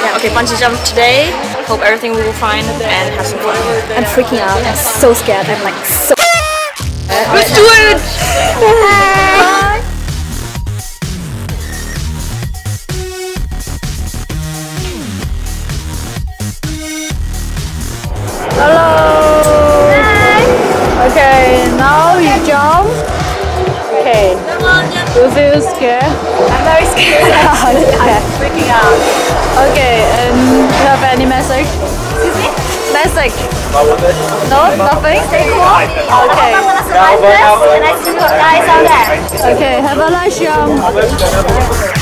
Okay, bungee jump today. Hope everything will be fine and have some fun. I'm freaking out. I'm so scared. I'm like so. Let's do it! Hello. Hi. Okay, now you jump. Okay. Do you feel scared? I'm very scared. I'm freaking out. Okay, and you have any message? Excuse me? Message? No, nothing? Stay cool. Okay. And I see you guys out there. Okay, have a nice jump.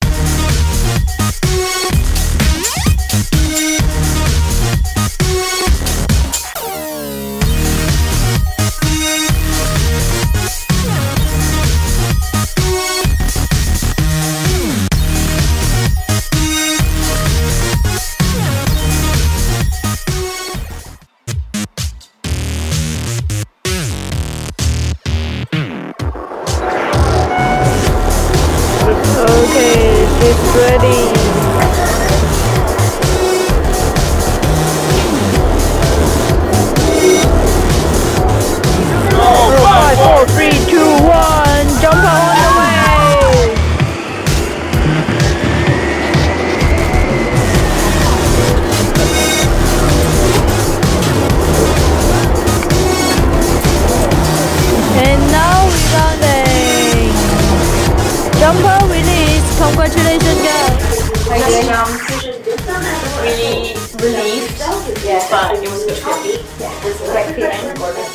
Okay, she's ready. 5, 4, 3, 2, 1, jump on the way! And now we're landing! Jumper release! Congratulations, guys! Really relieved, but it was good. It's a great feeling.